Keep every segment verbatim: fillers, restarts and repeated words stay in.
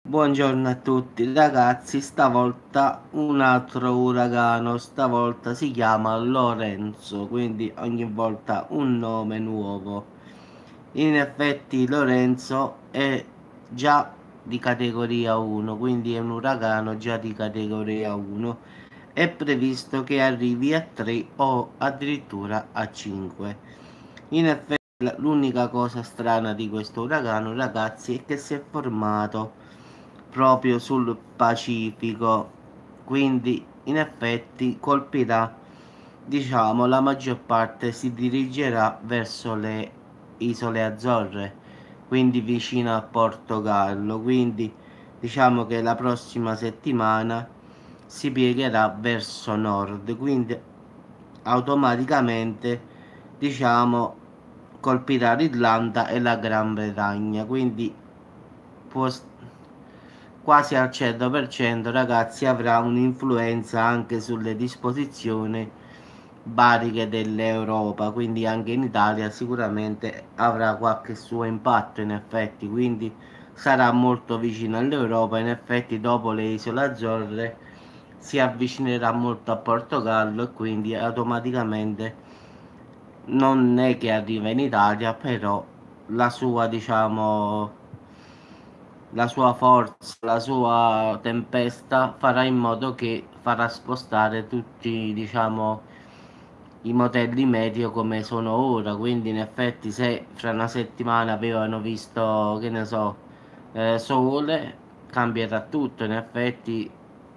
Buongiorno a tutti ragazzi, stavolta un altro uragano, stavolta si chiama Lorenzo, quindi ogni volta un nome nuovo. In effetti Lorenzo è già di categoria uno, quindi è un uragano già di categoria uno. È previsto che arrivi a tre o addirittura a cinque. In effetti l'unica cosa strana di questo uragano, ragazzi, è che si è formato proprio sul Pacifico, quindi in effetti colpirà, diciamo, la maggior parte si dirigerà verso le isole Azzorre, quindi vicino a Portogallo, quindi diciamo che la prossima settimana si piegherà verso nord, quindi automaticamente diciamo colpirà l'Irlanda e la Gran Bretagna, quindi può quasi al cento per cento ragazzi avrà un'influenza anche sulle disposizioni bariche dell'Europa, quindi anche in Italia sicuramente avrà qualche suo impatto in effetti, quindi sarà molto vicino all'Europa. In effetti dopo le isole Azzorre si avvicinerà molto a Portogallo e quindi automaticamente non è che arriva in Italia, però la sua, diciamo, la sua forza, la sua tempesta farà in modo che farà spostare tutti, diciamo, i modelli meteo come sono ora. Quindi in effetti se fra una settimana avevano visto, che ne so, eh, sole, cambierà tutto. In effetti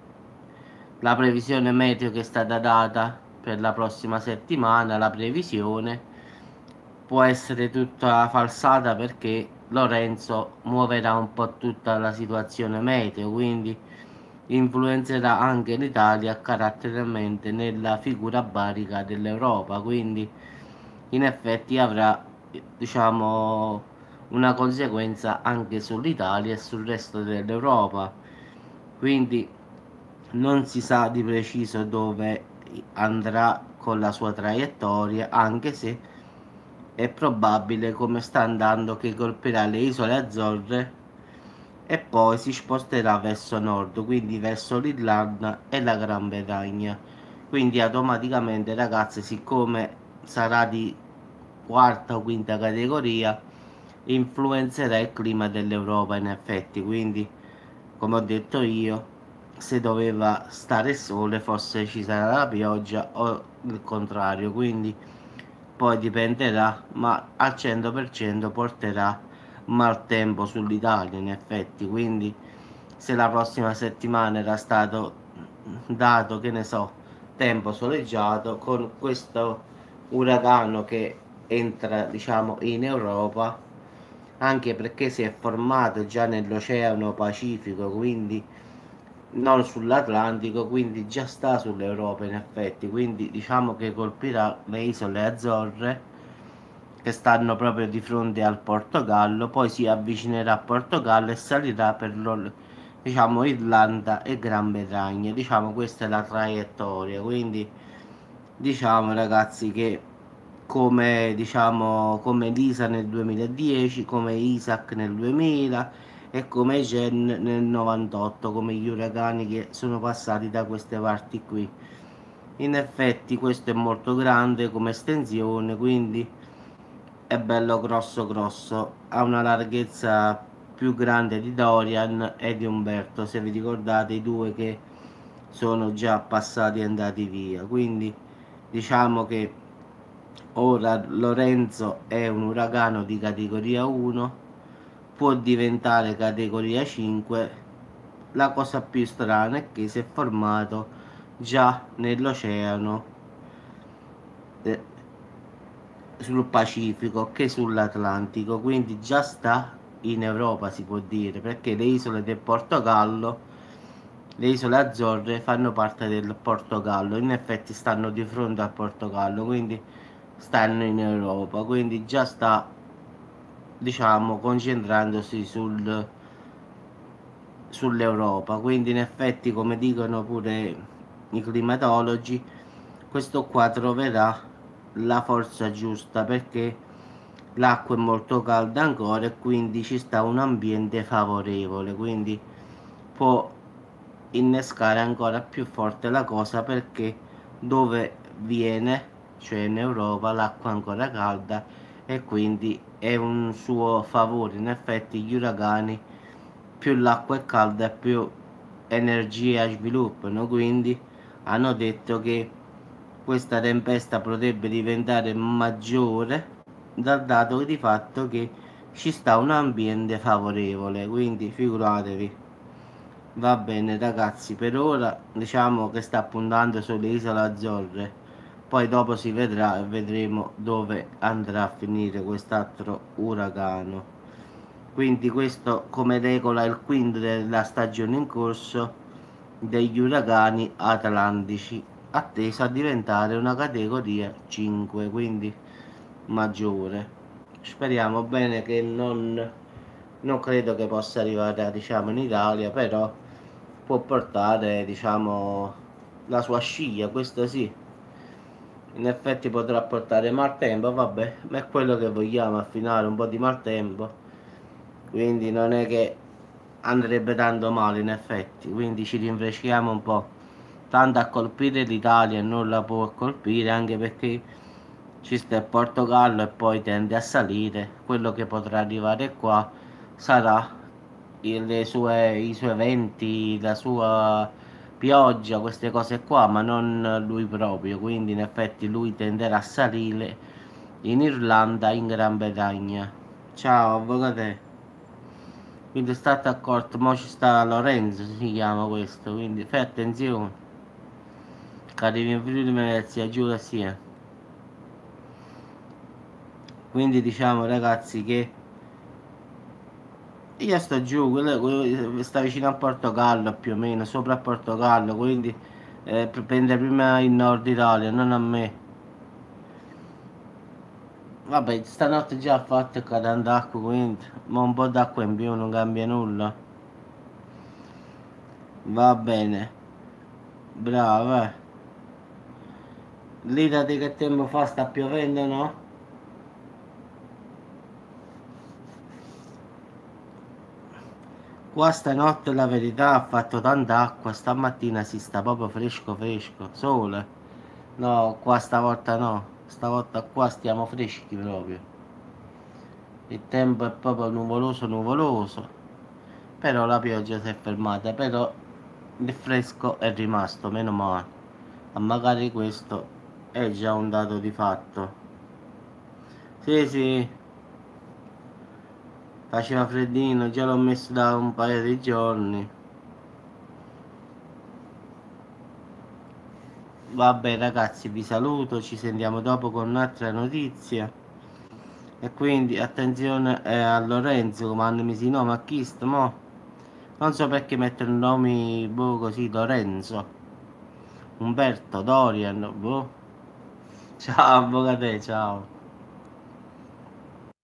la previsione meteo che è stata data per la prossima settimana, la previsione può essere tutta falsata perché Lorenzo muoverà un po' tutta la situazione meteo, quindi influenzerà anche l'Italia caratterialmente nella figura barica dell'Europa, quindi in effetti avrà, diciamo, una conseguenza anche sull'Italia e sul resto dell'Europa. Quindi non si sa di preciso dove andrà con la sua traiettoria, anche se è probabile, come sta andando, che colpirà le isole Azzorre e poi si sposterà verso nord, quindi verso l'Irlanda e la Gran Bretagna. Quindi automaticamente, ragazzi, siccome sarà di quarta o quinta categoria, influenzerà il clima dell'Europa in effetti. Quindi, come ho detto io, se doveva stare sole, forse ci sarà la pioggia o il contrario. Quindi poi dipenderà, ma al cento per cento porterà maltempo sull'Italia in effetti. Quindi se la prossima settimana era stato dato, che ne so, tempo soleggiato, con questo uragano che entra, diciamo, in Europa, anche perché si è formato già nell'Oceano Pacifico, quindi non sull'Atlantico, quindi già sta sull'Europa in effetti, quindi diciamo che colpirà le isole Azzorre che stanno proprio di fronte al Portogallo, poi si avvicinerà a Portogallo e salirà per lo, diciamo, Irlanda e Gran Bretagna. Diciamo questa è la traiettoria, quindi diciamo ragazzi che come diciamo come Lisa nel duemiladieci, come Isaac nel duemila e come Jen nel novantotto, come gli uragani che sono passati da queste parti qui. In effetti questo è molto grande come estensione, quindi è bello grosso grosso, ha una larghezza più grande di Dorian e di Umberto, se vi ricordate i due che sono già passati e andati via. Quindi diciamo che ora Lorenzo è un uragano di categoria uno, può diventare categoria cinque. La cosa più strana è che si è formato già nell'oceano eh, sul Pacifico che sull'Atlantico, quindi già sta in Europa si può dire, perché le isole del Portogallo, le isole Azzorre fanno parte del Portogallo, in effetti stanno di fronte al Portogallo, quindi stanno in Europa, quindi già sta, diciamo, concentrandosi sul sull'Europa. Quindi in effetti, come dicono pure i climatologi, questo qua troverà la forza giusta perché l'acqua è molto calda ancora e quindi ci sta un ambiente favorevole, quindi può innescare ancora più forte la cosa, perché dove viene, cioè in Europa, l'acqua ancora calda, e quindi è un suo favore. In effetti gli uragani, più l'acqua è calda più energia sviluppano, quindi hanno detto che questa tempesta potrebbe diventare maggiore dal dato di fatto che ci sta un ambiente favorevole, quindi figuratevi. Va bene ragazzi, per ora diciamo che sta puntando sulle isole Azzorre, poi dopo si vedrà e vedremo dove andrà a finire quest'altro uragano. Quindi questo come regola il quinto della stagione in corso degli uragani atlantici, atteso a diventare una categoria cinque, quindi maggiore. Speriamo bene che non, non credo che possa arrivare, diciamo, in Italia, però può portare, diciamo, la sua scia, questo sì. In effetti potrà portare maltempo, vabbè, ma è quello che vogliamo, affinare un po' di maltempo, quindi non è che andrebbe tanto male in effetti, quindi ci rinfreschiamo un po'. Tanto a colpire l'Italia non la può colpire, anche perché ci sta il Portogallo e poi tende a salire. Quello che potrà arrivare qua sarà le sue, i suoi venti, la sua pioggia, queste cose qua, ma non lui proprio. Quindi in effetti lui tenderà a salire in Irlanda, in Gran Bretagna. Ciao avvocato. Quindi state accorto, mo ci sta Lorenzo, si chiama questo, quindi fai attenzione. Che arrivi in Friuli Venezia, giù la sia. Quindi diciamo ragazzi che io sto giù, quello, quello sta vicino a Portogallo più o meno, sopra a Portogallo, quindi eh, prende prima il nord Italia, non a me. Vabbè, stanotte già ha fatto tanta acqua, quindi ma un po' d'acqua in più non cambia nulla. Va bene, bravo, eh. Lì da te che tempo fa sta piovendo, no? Qua stanotte la verità ha fatto tanta acqua, stamattina si sta proprio fresco fresco, sole. No, qua stavolta no, stavolta qua stiamo freschi proprio. Il tempo è proprio nuvoloso nuvoloso, però la pioggia si è fermata, però il fresco è rimasto, meno male. Ma magari questo è già un dato di fatto. Sì, sì, faceva freddino, già l'ho messo da un paio di giorni. Vabbè ragazzi, vi saluto, ci sentiamo dopo con un'altra notizia. E quindi attenzione eh, a Lorenzo, comandami si nome a chi sto, mo? Non so perché mettono nomi boh così, Lorenzo, Umberto, Dorian, boh. Ciao avvocato, ciao.